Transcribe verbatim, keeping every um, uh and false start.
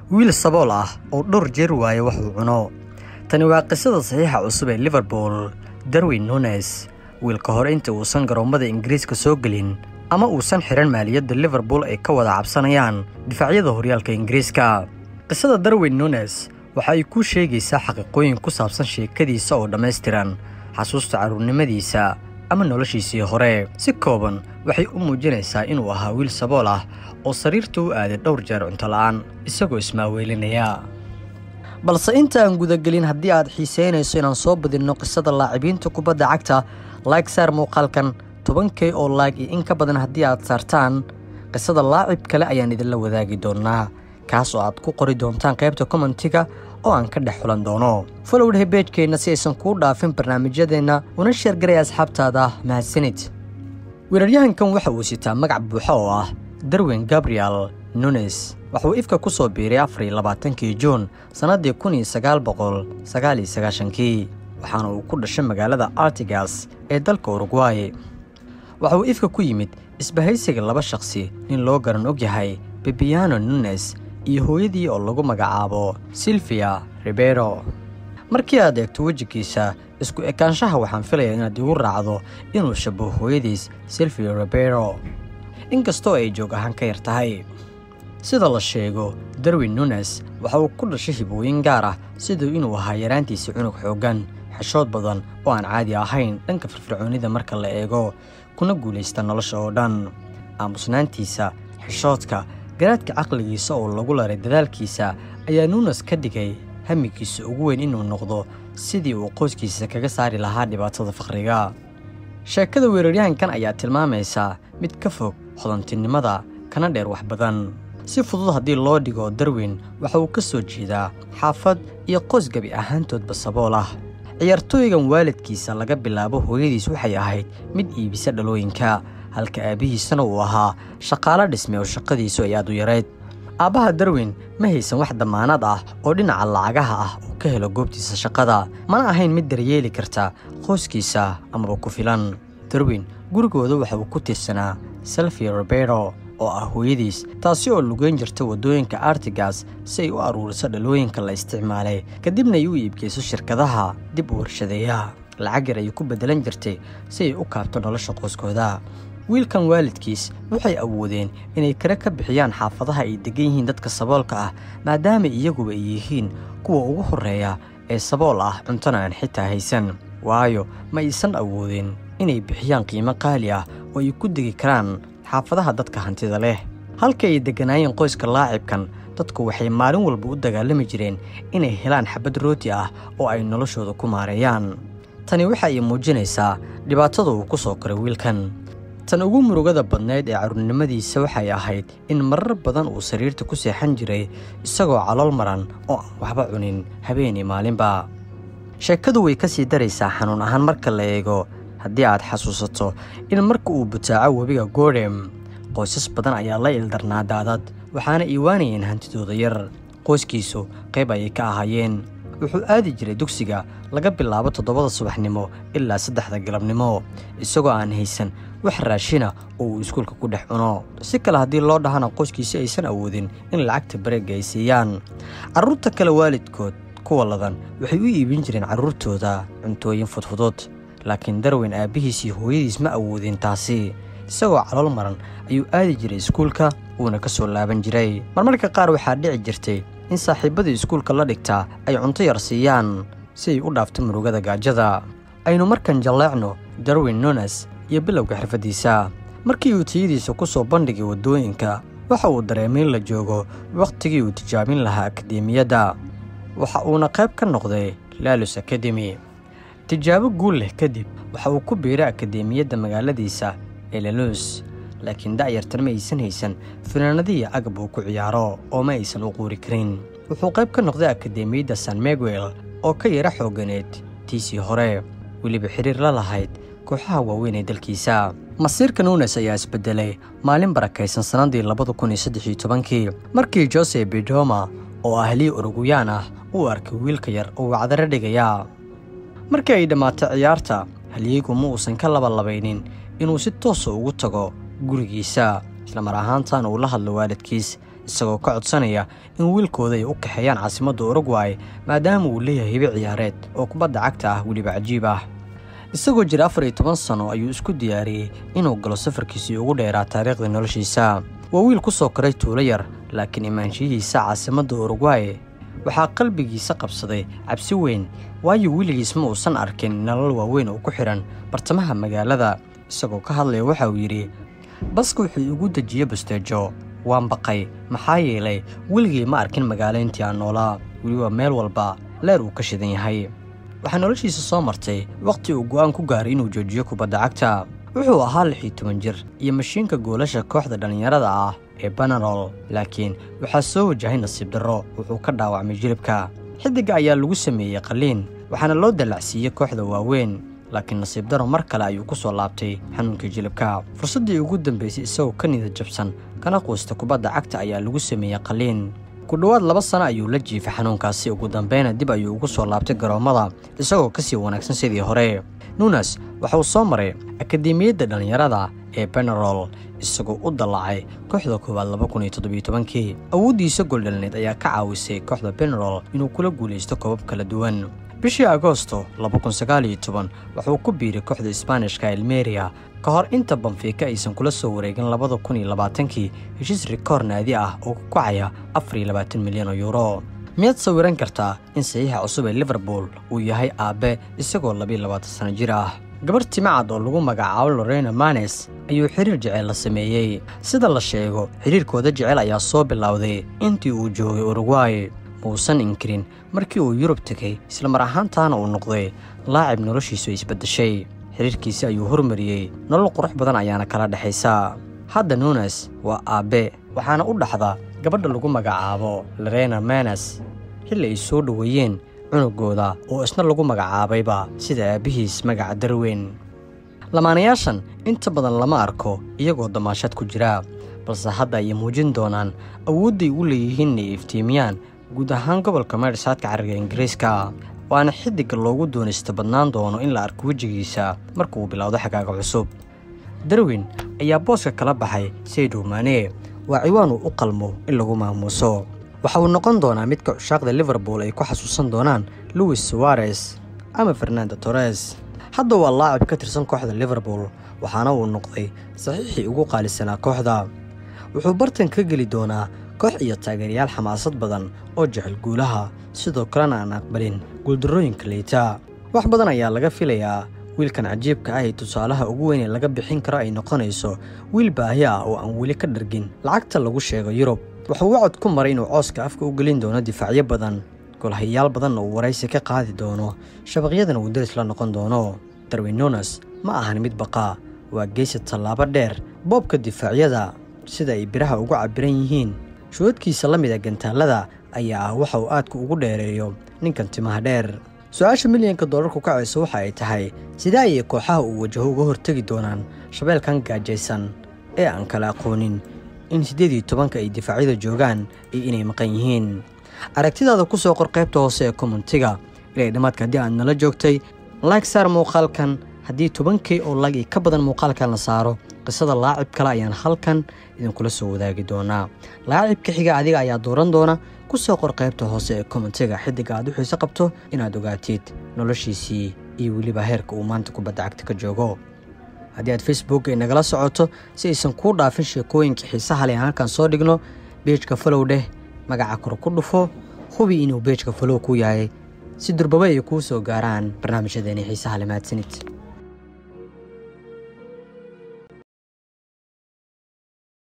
wiil sabool ah oo dhowr jeer waaye wax uu cuno. tani waa qisada saxiixa cusub ee Liverpool. Darwin Núñez wiilka hore inta uusan garoomada Ingiriiska soo gelin ama uusan xiran maaliyadda Liverpool ay ka wada cabsanayaan difaacyada horyaalka Ingiriiska. qisada Darwin Núñez waxa ay ku sheegaysaa xaqiiqooyin ku saabsan sheekadiisa oo dhameystiran, xasuusta caruurnimadiisa ama noloshiisii hore. Si kooban waxay u muujinaysaa inuu ahaa wiil sabool ah oo sariirta u aaday dhowr jeer cunto la'aan isagoo ismaaweelinaya. balse inta aan gudagelin, haddii aad xiiseynayso inaan soo badinno qisada laacibiinta kubadda cagta, like saar muuqaalkan toban K oo like iyo in ka badan haddii aad saartaan qisada laacib kale ayaan idinla wadaagi doonaa, kaas oo aad ku qori doontaan qaybta commentiga oo aan ka dhex xulan doono. follow the page-keena si aysan kuu dhaafin barnaamijyadeena, una share garay asxaabtaada. mahadsanid. weeraryahankan waxa uu sitaa magac buuxa oo ah Darwin Gabriel Núñez. waxa uu ifka ku soo biiray afar iyo labaatankii Juun sanadii kun iyo sagaal boqol sagaal iyo sagaashan-kii, waxaana uu ku dhashay magaalada Artigas ee dalka Uruguay. waxa uu ifka ku yimid isbahaysiga laba shakhsi, nin loo garan og yahay Bibiano Núñez iyo hooyadii oo lagu magacaabo Silvia Ribeiro. markii aad eegto wejigiisa isku ekaanshaha, waxaan filayaa inaad igu raacdo inuu shabaho hooyadiis Silvia Ribeiro, inkastoo ay joog ahaan ka yar tahay. sida la sheego, Darwin Núñez waxa uu ku dhashay hibooyin gaar ah, sidoo inuu ahaa yaraantiisa cunug xooggan, xishood badan oo aan caadi ahayn dhanka firfircoonida marka la eego, kuna guulaysta nolosha oo dhan. aamusnaantiisa, xishoodka, garaadka caqligiisa oo lagu laray dadaalkiisa ayaa Núñez ka dhigay hamigiisa ugu weyn inuu noqdo sidii uu qoyskiisa kaga saari lahaa dhibaatada faqriga. sheekada weeraryahankan ayaa tilmaamaysa mid ka fog hodantinimada kana dheer wax badan. si fudud haddii loo dhigo, Darwin waxa uu ka soo jeedaa xaafad iyo qoys gabi ahaantoodba sabool ah. ciyaartooygan waalidkiisa laga bilaabo hooyadiis waxay ahayd mid iibisa dhalooyinka, halka aabihiisana uu ahaa shaqaale dhisme oo shaqadiisu ay aad u yareyd. aabbaha Darwin ma haysan wax damaanad ah oo dhinaca lacagaha ah oo ka helo goobtiisa shaqada, mana ahayn mid daryeeli karta qoyskiisa amaba ku filan. Darwin gurigooda waxa uu ku tirsanaa Silvia Ribeiro oo ah hooyadiis, taasi oo lugeyn jirta wadooyinka Artigas si ay u aruuriso dhalooyinka la isticmaalay, kadibna ay u iibgeyso shirkadaha dib u warshadeeya. lacag yar ay ku bedelan jirtay si ay u kaabto nolosha qoyskooda. wiilkan waalidkiis waxay awoodeen inay kare ka bixiyaan xaafadaha ay degan yihiin dadka saboolka ah, maadaama iyaguba ay yihiin kuwa ugu horeeya ee sabool ah cuntona aan xitaa haysan, waayo ma aysan awoodeen inay bixiyaan qiimo qaali ah oo ay ku degi karaan xaafadaha dadka hantida leh. halka ay deganaayeen qoyska laacibkan, dadku waxay maalin walba u dagaalami jireen inay helaan xabad rooti ah oo ay noloshooda ku maareeyaan. tani waxa ay muujinaysaa dhibaatada uu ku soo koray wiilkan. tan ugu murugada badneyd ee caruurnimadiisa waxay ahayd in marar badan uu sariirta ku seexan jiray isagoo calool maran oo aan waxba cunin habeen iyo maalinba. sheekadu way ka sii daraysaa xanuun ahaan marka la eego, haddii aad xasuusato in marka uu butaaco webiga Goodem, qoysas badan ayaa la ildarnaa daadad, waxaana iiwaanayeen hantidooda yar. qoyskiisu qayb ayay ka ahaayeen. wuxuu aadi jiray dugsiga laga bilaabo toddobada subaxnimo ilaa saddexda galabnimo, isagoo aan haysan wax raashina oo uu iskuulka ku dhex cuno. si kale haddii loo dhahana, qoyskiisa aysan awoodin in lacagta bareega ay siiyaan. carruurta kale waalidkood kuwa ladan waxay u iibin jireen carruurtooda cuntooyin fudfudud, laakiin Darwin aabbihiis iyo hooyadiis ma awoodin taasi. isagoo calool maran ayuu aadi jiray iskuulka, uuna ka soo laaban jiray. marmarka qaar waxaa dhici jirtay in saaxiibadii iskuulka la dhigtaa ay cunto yar siiyaan si ay u dhaafto murugada gaajada. aynu markan jalleecno Darwin Núñez iyo bilowga xirfadiisa. markii uu tayadiisa ku soo bandhigay wadooyinka, waxa uu dareemay in la joogo waqtigii uu tijaabin lahaa akademiyadda. waxa uuna qayb ka noqday Lalus Academy. tijaabo guul leh kadib, waxa uu ku biiray akademiyadda magaaladiisa ee Lalus, laakiin da'yartan ma aysan haysan fanaanadii agab uu ku ciyaaro oo ma aysan u quuri karin. wuxuu qayb ka noqday akademiyadda San Miguel oo ka yara xooganeed tiisii hore, weliba xiriir la lahayd kooxaha waaweyn ee dalkiisa. masiirka Núñez ayaa isbedelay maalin barakaysan sanadii labada kun iyo saddex iyo tobankii, markii Jose Bidoma oo ahli Uruguayaan ah uu arkay wiilka yar oo wacdara dhigaya. markii ay dhamaatay ciyaarta, halyeeygu ma uusan ka laba labaynin inuu si toos ah ugu tago gurigiisa, isla mar ahaantan uu la hadlo waalidkiis isagoo ka codsanaya in wiilkooda ay u kaxeeyaan caasimadda Uruguay maadaama uu leeyahay hibe ciyaareed oo kubadda cagta ah weliba cajiib ah. isagoo jira afar iyo toban sano ayuu isku diyaariyey inuu galo safarkiisii ugu dheeraa taariikhda noloshiisa. waa wiil ku soo koray tuulo yar, laakiin imaanshihiisa caasimadda Uruguay waxaa qalbigiisa qabsaday cabsi weyn, waayo wiligiis ma uusan arkin nolol waaweyn oo ku xiran bartamaha magaalada. isagoo ka hadlaya waxa uu yidhi, baska wuxuu igu dejiyey basteejo, waan baqay maxaa yeelay weligii ma arkin magaalo intii aan noolaa, weliba meel walba leer uu ka shidan yahay. waxaa noloshiisa soo martay waqti uu go'aan ku gaaray inuu joojiyo kubadda cagta. wuxuu ahaa lix iyo toban jir iyo mashiinka goolasha kooxda dhallinyarada ah ee Peñarol, laakiin waxaa soo wajahay nasiib darro, wuxuu ka dhaawacmay jilibka. xiddiga ayaa lagu sameeyey qaliin, waxaana loo dalacsiiyey kooxda waaweyn, laakiin nasiib darro mar kale ayuu ku soo laabtay xanuunkii jilibka. fursaddii ugu dambeysay isagoo ka niyad jabsan kana quusta kubadda cagta ayaa lagu sameeyey qaliin. ku dhowaad laba sano ayuu la jiifay xanuunkaasi, ugu dambeyna dib ayuu ugu soo laabtay garoommada isagoo ka sii wanaagsan sidii hore. Nunes waxa uu soo maray akademiyadda dhallinyarada ee Peñarol isagoo u dallacay kooxda koowaad laba kun iyo toddoba iyo tobankii. awooddiisa gooldhalineed ayaa ka caawisay kooxda Peñarol inuu kula guulaysto koobab kala duwan. bishii Agoosto laba kun sagaal iyo toban wuxuu ku biiray kooxda Isbaanishka Almeria ka hor inta Benfica aysan kula soo wareegin laba kun iyo labaatankii heshiis rikoor naadi ah oo ku kacaya afar iyo labaatan milyan oo euro. miyaad sawiran kartaa in saxiixa cusub ee Liverpool uu yahay aabe isagoo laba iyo labaatan sano jir ah? gabar timacad oo lagu magacaabo Lorena Manes ayuu xiriir jecel la sameeyey. sida la sheego, xiriirkooda jecel ayaa soo bilowday intii uu joogay Uruguay. muusan inkirin markii uu Yurub tegay, isla mar ahaantaana uu noqday laacib noloshiisu isbedeshay. xiriirkiisa ayuu hormariyey, nolol qurux badan ayaana kala dhexaysa. hadda Nunes waa aabe, waxaana u dhaxda gabadha lagu magacaabo Lorena Manes xilli ay soo dhaweeyeen cunugooda oo isna lagu magacaabayba sida aabihiis magaca Darwin. lamaanayaashan inta badan lama arko iyagoo damaashad ku jira, balse hadda ay muujin doonaan awoodday u leeyihiin inay iftiimiyaan guud ahaan gobolka Merseyka cariga Ingiriiska. waana xiddiga loogu doonista badnaan doono in la arko wejigiisa markuu bilowdo xagaaga cusub. Darwin ayaa booska kala baxay Sadio Mane, waa ciwaan uu u qalmo in lagu maamuuso. waxa uu noqon doonaa midka cushaaqda Liverpool ay ku xasuusan doonaan Luis Suarez ama Fernando Torres. hadda waa laacib ka tirsan kooxda Liverpool, waxaana uu noqday saxiixii ugu qaalisanaa kooxda. wuxuu bartan ka geli doonaa koox iyo taageerayaal xamaasad badan oo jecel guulaha, sidoo kalena aan aqbalin guuldarrooyinka liita. wax badan ayaa laga filayaa wiilkan cajiibka ah ee tusaalaha ugu weyn ee laga bixin karo ay noqonayso wiil baahi ah oo aan weli ka dhargin lacagta lagu sheego Yurub. wuxuu wacad ku maray inuu cooska afka u gelin doono difaacyo badan, golhayaal badanna uu waraysi ka qaadi doono, shabaqyadana uu daris la noqon doono. Darwin Nunes ma ahan mid baqa, waa geesi tallaabo dheer, boobka difaacyada sida ay biraha ugu cabiran yihiin. shuudkiisa la mid ah gantaalada ayaa ah waxa uu aadku ugu dheereeyo ninkan timaha dheer. su-aasha milyanka doolarku kacaysa waxa ay tahay sidee ayay kooxaha uu wajaho uga hortegi doonaan shabeelkan gaajaysan ee aan kala aqoonin in siddeed iyo tobanka ay difaacyada joogaan iyo inay maqan yihiin. aragtidaada ku soo qor qaybta hoose ee commentiga. ilaa dhamaadka haddii aad nala joogtay, like saar muuqaalkan. haddii toban K oo like ka badan muuqaalkan la saaro, qisada laacib kale ayaan halkan idinkula soo wadaagi doonaa. laacibka xiga adiga ayaa dooran doona. ku soo qor qaybta hoose ee commentiga xiddiga aad u xiiso qabto inaad ogaatid noloshiisii iyo weliba heerka uu maanta kubadda cagta ka joogo. haddii aad Facebook ay nagala socoto si aysan kuu dhaafin sheekooyinka xiisaha leh halkan soo dhigno, page-ka follow dheh, magaca kor ku dhufo, hubi inuu page-ka follow ku yahay si durbaba ay kuu soo gaaraan barnaamijyadeena xiisaha leh. mahadsanid.